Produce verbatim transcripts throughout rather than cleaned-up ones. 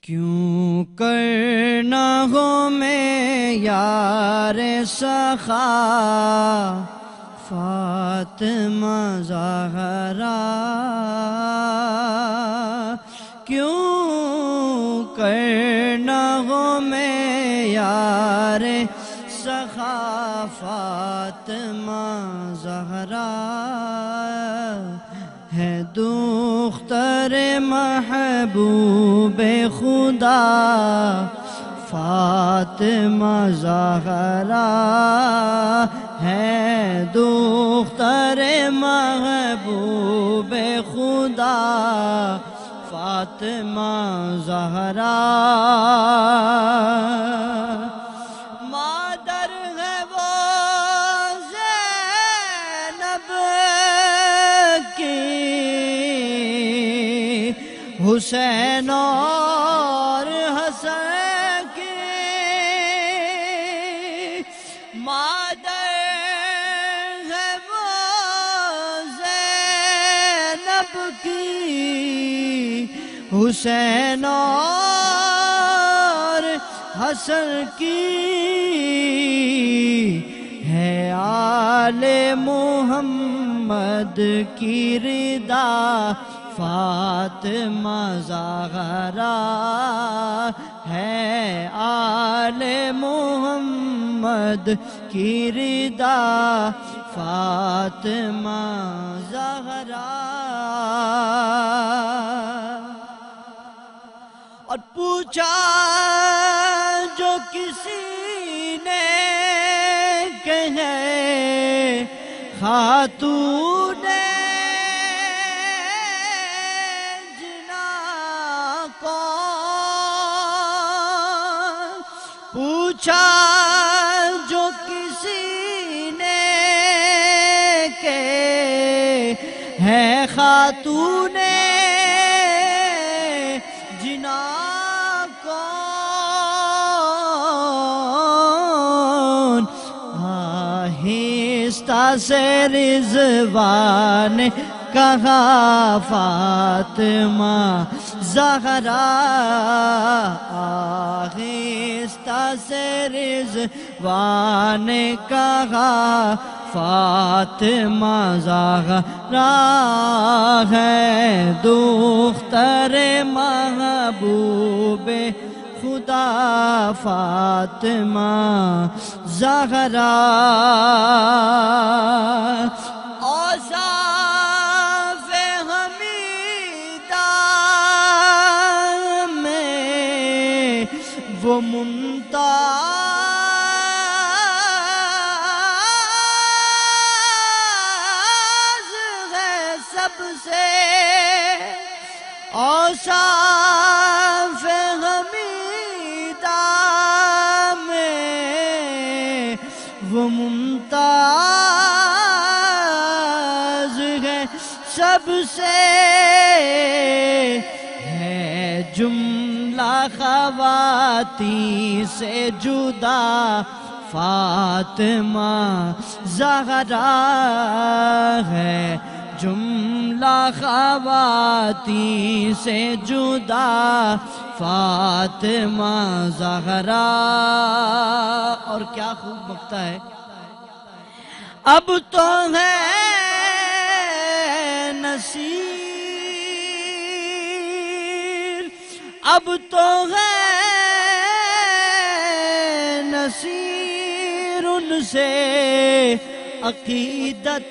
کیوں کرنا ہو میں یار سخا فاطمہ زہرا، کیوں کرنا ہو میں یار سخا فاطمہ زہرا، ہے دختر محبوب خدا فاطمہ زہرا، ہے دختر محبوب خدا فاطمہ زہرا، مادر ہے وہ زینب کی، حسین اور حسن کی، مادر ہے وہ زینب کی، حسین اور حسن کی، ہے آل محمد کی رضا فاطمہ زہرا، ہے آل محمد کی رضا فاطمہ زہرا، اور پوچھا جو کسی نے کہ ہے خاتون جنا کون، پوچھا جو کسی نے کہ ہے خاتون جنا کون، آہستہ سے رضوان کہا فاطمہ زہرا، آہستہ سے رضوان کہا فاطمہ زہرا، ہے دختر محبوب خدا فاطمہ زہرا، اوصاف حمیدہ میں وہ ممتاز ہے سب سے، اوصاف حمیدہ میں وہ ممتاز ہے سب سے، ہے جملہ خواتین سے جدا فاطمہ زہرا، ہے جملہ خواتین سے جدا فاطمہ زہرا، اور کیا خوب بکتا ہے، اب تو ہے نصیر، اب تو ہے نصیر ان سے عقیدت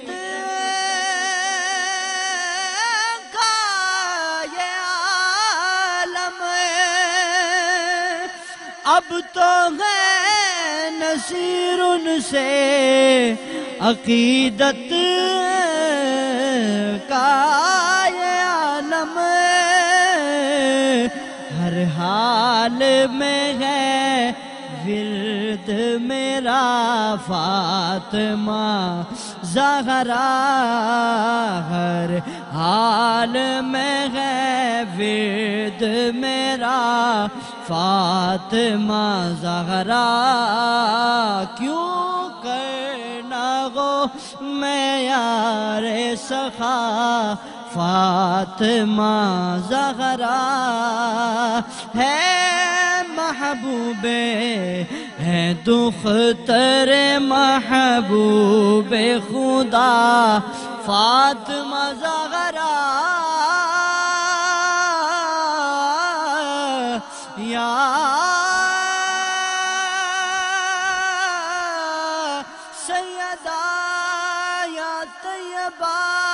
کا یہ عالم، اب تو ہے نصیر ان سے عقیدت کا یہ عالم، ہر حال میں ہے ورد میرا فاطمہ زہرا، ہر حال میں ہے ورد میرا فاطمہ زہرا، کیوں کرنا ہو میں یار سخا فاطمہ زہرا ہے محبوب ہے دختر محبوب خدا فاطمہ زہرا یا سیدہ یا طیبہ